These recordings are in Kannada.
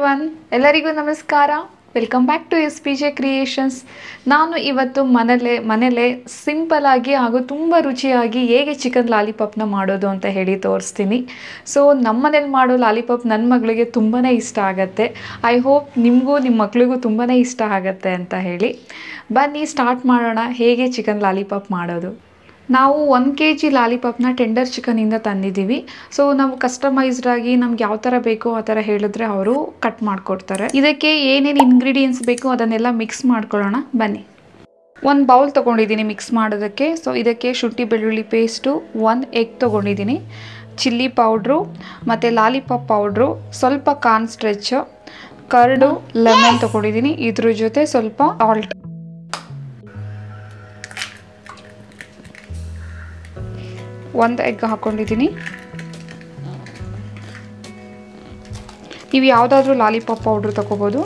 ಎವ್ರಿವನ್, ಎಲ್ಲರಿಗೂ ನಮಸ್ಕಾರ. Welcome back to SPJ creations. ನಾನು ಇವತ್ತು ಮನೇಲೆ ಸಿಂಪಲ್ ಆಗಿ ಹಾಗೂ ತುಂಬ ರುಚಿಯಾಗಿ ಹೇಗೆ ಚಿಕನ್ ಲಾಲಿಪಾಪ್ನ ಮಾಡೋದು ಅಂತ ಹೇಳಿ ತೋರಿಸ್ತೀನಿ. ಸೊ ನಮ್ಮ ಮನೇಲಿ ಮಾಡೋ ಲಾಲಿಪಾಪ್ ನನ್ನ ಮಗಳಿಗೆ ತುಂಬಾ ಇಷ್ಟ ಆಗುತ್ತೆ. ಐ ಹೋಪ್ ನಿಮಗೂ ನಿಮ್ಮ ಮಗಳಿಗೂ ತುಂಬಾ ಇಷ್ಟ ಆಗುತ್ತೆ ಅಂತ ಹೇಳಿ. ಬನ್ನಿ ಸ್ಟಾರ್ಟ್ ಮಾಡೋಣ ಹೇಗೆ ಚಿಕನ್ ಲಾಲಿಪಾಪ್ ಮಾಡೋದು. ನಾವು 1 kg ಲಾಲಿಪಾಪ್ನ ಟೆಂಡರ್ ಚಿಕನಿಂದ ತಂದಿದ್ದೀವಿ. ಸೊ ನಾವು ಕಸ್ಟಮೈಸ್ಡ್ ಆಗಿ ನಮ್ಗೆ ಯಾವ ಥರ ಬೇಕೋ ಆ ಥರ ಹೇಳಿದ್ರೆ ಅವರು ಕಟ್ ಮಾಡಿಕೊಡ್ತಾರೆ. ಇದಕ್ಕೆ ಏನೇನು ಇಂಗ್ರೀಡಿಯೆಂಟ್ಸ್ ಬೇಕು ಅದನ್ನೆಲ್ಲ ಮಿಕ್ಸ್ ಮಾಡ್ಕೊಳ್ಳೋಣ ಬನ್ನಿ. 1 ಬೌಲ್ ತೊಗೊಂಡಿದ್ದೀನಿ ಮಿಕ್ಸ್ ಮಾಡೋದಕ್ಕೆ. ಸೊ ಇದಕ್ಕೆ ಶುಂಠಿ ಬೆಳ್ಳುಳ್ಳಿ ಪೇಸ್ಟು, 1 ಎಗ್ ತೊಗೊಂಡಿದ್ದೀನಿ, ಚಿಲ್ಲಿ ಪೌಡ್ರು ಮತ್ತು ಲಾಲಿಪಾಪ್ ಪೌಡ್ರು, ಸ್ವಲ್ಪ ಕಾರ್ನ್ ಸ್ಟ್ರೆಚ್ಚು, ಕರ್ಡು, ಲೆಮನ್ ತೊಗೊಂಡಿದ್ದೀನಿ. ಇದ್ರ ಜೊತೆ ಸ್ವಲ್ಪ ಸಾಲ್ಟ್, 1 ಎಗ್ ಹಾಕ್ಕೊಂಡಿದ್ದೀನಿ. ನೀವು ಯಾವುದಾದ್ರೂ ಲಾಲಿಪಾಪ್ ಪೌಡ್ರ್ ತಗೋಬೋದು.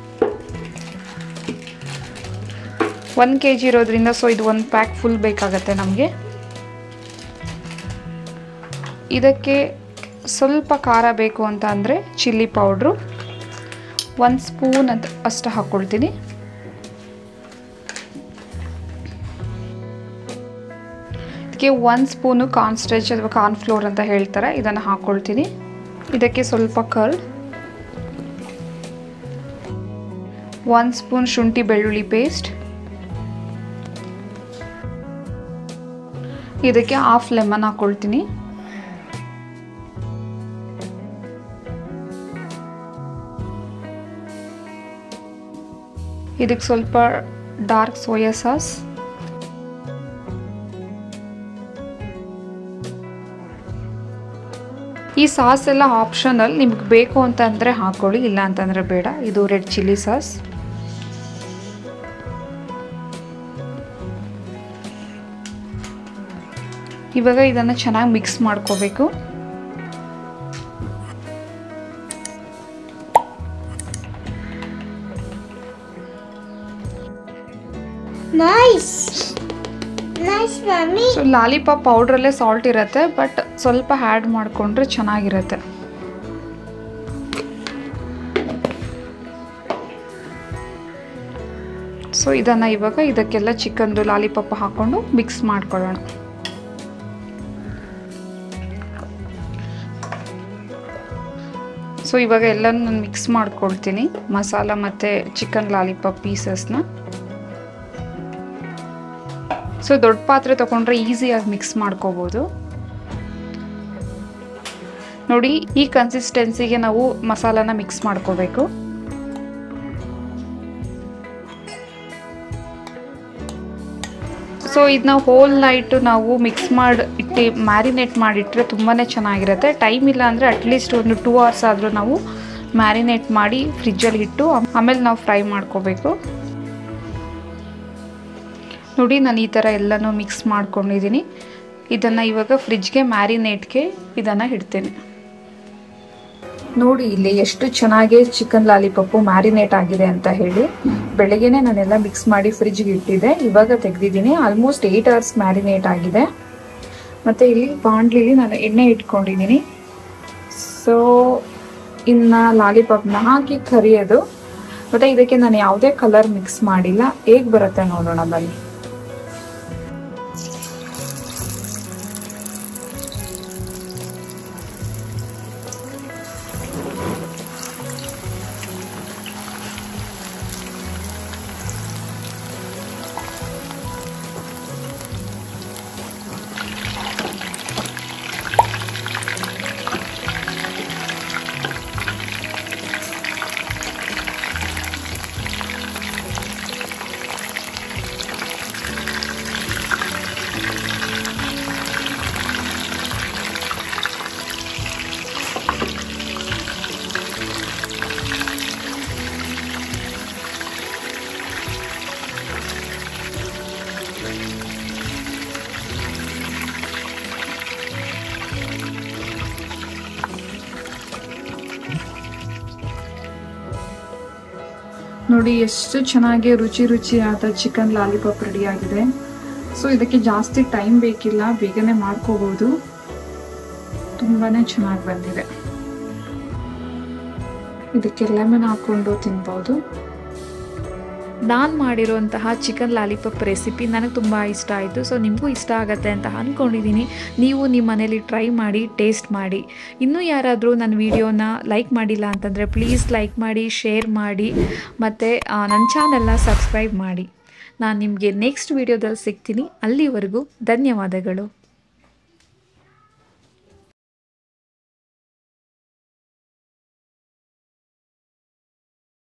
1 kg ಇರೋದ್ರಿಂದ ಸೊ ಇದು 1 ಪ್ಯಾಕ್ ಫುಲ್ ಬೇಕಾಗತ್ತೆ ನಮಗೆ. ಇದಕ್ಕೆ ಸ್ವಲ್ಪ ಖಾರ ಬೇಕು ಅಂತ ಅಂದರೆ ಚಿಲ್ಲಿ ಪೌಡ್ರು 1 ಸ್ಪೂನ್ ಅಷ್ಟು ಹಾಕ್ಕೊಳ್ತೀನಿ. ಇದಕ್ಕೆ 1 ಸ್ಪೂನು ಕಾರ್ನ್ ಸ್ಟ್ರೆಚ್ ಅಥವಾ ಕಾರ್ನ್ ಫ್ಲೋರ್ ಅಂತ ಹೇಳ್ತಾರೆ, ಇದನ್ನು ಹಾಕ್ಕೊಳ್ತೀನಿ. ಇದಕ್ಕೆ ಸ್ವಲ್ಪ ಕರ್ಡ್, 1 ಸ್ಪೂನ್ ಶುಂಠಿ ಬೆಳ್ಳುಳ್ಳಿ ಪೇಸ್ಟ್, ಇದಕ್ಕೆ ಹಾಫ್ ಲೆಮನ್ ಹಾಕ್ಕೊಳ್ತೀನಿ. ಇದಕ್ಕೆ ಸ್ವಲ್ಪ ಡಾರ್ಕ್ ಸೋಯಾ ಸಾಸ್, ಈ ಸಾಸ್ ಎಲ್ಲ ಆಪ್ಷನಲ್, ನಿಮ್ಗೆ ಬೇಕು ಅಂತಂದರೆ ಹಾಕ್ಕೊಳ್ಳಿ, ಇಲ್ಲ ಅಂತಂದರೆ ಬೇಡ. ಇದು ರೆಡ್ ಚಿಲ್ಲಿ ಸಾಸ್. ಇವಾಗ ಇದನ್ನು ಚೆನ್ನಾಗಿ ಮಿಕ್ಸ್ ಮಾಡ್ಕೋಬೇಕು. ಸೊ ಲಾಲಿಪಾಪ್ ಪೌಡ್ರಲ್ಲೇ ಸಾಲ್ಟ್ ಇರುತ್ತೆ, ಬಟ್ ಸ್ವಲ್ಪ ಆ್ಯಡ್ ಮಾಡಿಕೊಂಡ್ರೆ ಚೆನ್ನಾಗಿರುತ್ತೆ. ಸೊ ಇದನ್ನು ಇವಾಗ ಇದಕ್ಕೆಲ್ಲ ಚಿಕನ್ದು ಲಾಲಿಪಾಪ್ ಹಾಕ್ಕೊಂಡು ಮಿಕ್ಸ್ ಮಾಡ್ಕೊಳ್ಳೋಣ. ಸೊ ಇವಾಗ ಎಲ್ಲನೂ ನಾನು ಮಿಕ್ಸ್ ಮಾಡ್ಕೊಳ್ತೀನಿ, ಮಸಾಲ ಮತ್ತು ಚಿಕನ್ ಲಾಲಿಪಾಪ್ ಪೀಸಸ್ನ. ಸೊ ದೊಡ್ಡ ಪಾತ್ರೆ ತೊಗೊಂಡ್ರೆ ಈಸಿಯಾಗಿ ಮಿಕ್ಸ್ ಮಾಡ್ಕೋಬೋದು. ನೋಡಿ, ಈ ಕನ್ಸಿಸ್ಟೆನ್ಸಿಗೆ ನಾವು ಮಸಾಲಾನ ಮಿಕ್ಸ್ ಮಾಡ್ಕೋಬೇಕು. ಸೊ ಇದನ್ನ ಹೋಲ್ ನೈಟು ನಾವು ಮಿಕ್ಸ್ ಮಾಡಿ ಮ್ಯಾರಿನೇಟ್ ಮಾಡಿಟ್ರೆ ತುಂಬಾ ಚೆನ್ನಾಗಿರುತ್ತೆ. ಟೈಮ್ ಇಲ್ಲ ಅಂದರೆ ಅಟ್ಲೀಸ್ಟ್ ಒಂದು 2 hours ಆದರೂ ನಾವು ಮ್ಯಾರಿನೇಟ್ ಮಾಡಿ ಫ್ರಿಜ್ಜಲ್ಲಿ ಇಟ್ಟು ಆಮೇಲೆ ನಾವು ಫ್ರೈ ಮಾಡ್ಕೋಬೇಕು. ನೋಡಿ, ನಾನು ಈ ಥರ ಎಲ್ಲನೂ ಮಿಕ್ಸ್ ಮಾಡ್ಕೊಂಡಿದ್ದೀನಿ. ಇದನ್ನು ಇವಾಗ ಫ್ರಿಜ್ಗೆ ಮ್ಯಾರಿನೇಟ್ಗೆ ಇದನ್ನು ಇಡ್ತೀನಿ. ನೋಡಿ ಇಲ್ಲಿ ಎಷ್ಟು ಚೆನ್ನಾಗಿ ಚಿಕನ್ ಲಾಲಿಪಾಪು ಮ್ಯಾರಿನೇಟ್ ಆಗಿದೆ ಅಂತ ಹೇಳಿ. ಬೆಳಗ್ಗೆನೆ ನಾನೆಲ್ಲ ಮಿಕ್ಸ್ ಮಾಡಿ ಫ್ರಿಜ್ಗೆ ಇಟ್ಟಿದ್ದೆ, ಇವಾಗ ತೆಗೆದಿದ್ದೀನಿ. ಆಲ್ಮೋಸ್ಟ್ 8 hours ಮ್ಯಾರಿನೇಟ್ ಆಗಿದೆ. ಮತ್ತು ಇಲ್ಲಿ ಬಾಂಡ್ಲಿಲಿ ನಾನು ಎಣ್ಣೆ ಇಟ್ಕೊಂಡಿದ್ದೀನಿ. ಸೊ ಇನ್ನು ಲಾಲಿಪಾಪ್ನ ಹಾಕಿ ಕರಿಯೋದು. ಮತ್ತು ಇದಕ್ಕೆ ನಾನು ಯಾವುದೇ ಕಲರ್ ಮಿಕ್ಸ್ ಮಾಡಿಲ್ಲ. ಹೇಗೆ ಬರುತ್ತೆ ನೋಡೋಣ ಬನ್ನಿ. ನೋಡಿ ಎಷ್ಟು ಚೆನ್ನಾಗಿ ರುಚಿಯಾದ ಚಿಕನ್ ಲಾಲಿಪಾಪ್ ರೆಡಿ ಆಗಿದೆ. ಸೊ ಇದಕ್ಕೆ ಜಾಸ್ತಿ ಟೈಮ್ ಬೇಕಿಲ್ಲ, ಬೇಗನೆ ಮಾಡ್ಕೋಬಹುದು. ತುಂಬಾನೇ ಚೆನ್ನಾಗಿ ಬಂದಿದೆ. ಇದಕ್ಕೆ ಲೆಮನ್ ಹಾಕ್ಕೊಂಡು ತಿನ್ಬೋದು. ನಾನು ಮಾಡಿರೋಂತಹ ಚಿಕನ್ ಲಾಲಿಪಾಪ್ ರೆಸಿಪಿ ನನಗೆ ತುಂಬ ಇಷ್ಟ ಆಯಿತು. ಸೊ ನಿಮಗೂ ಇಷ್ಟ ಆಗುತ್ತೆ ಅಂತ ಅಂದ್ಕೊಂಡಿದ್ದೀನಿ. ನೀವು ನಿಮ್ಮ ಮನೇಲಿ ಟ್ರೈ ಮಾಡಿ, ಟೇಸ್ಟ್ ಮಾಡಿ. ಇನ್ನೂ ಯಾರಾದರೂ ನನ್ನ ವಿಡಿಯೋನ ಲೈಕ್ ಮಾಡಿಲ್ಲ ಅಂತಂದರೆ ಪ್ಲೀಸ್ ಲೈಕ್ ಮಾಡಿ, ಶೇರ್ ಮಾಡಿ, ಮತ್ತು ನನ್ನ ಚಾನಲ್ನ ಸಬ್ಸ್ಕ್ರೈಬ್ ಮಾಡಿ. ನಾನು ನಿಮಗೆ ನೆಕ್ಸ್ಟ್ ವಿಡಿಯೋದಲ್ಲಿ ಸಿಗ್ತೀನಿ. ಅಲ್ಲಿವರೆಗೂ ಧನ್ಯವಾದಗಳು.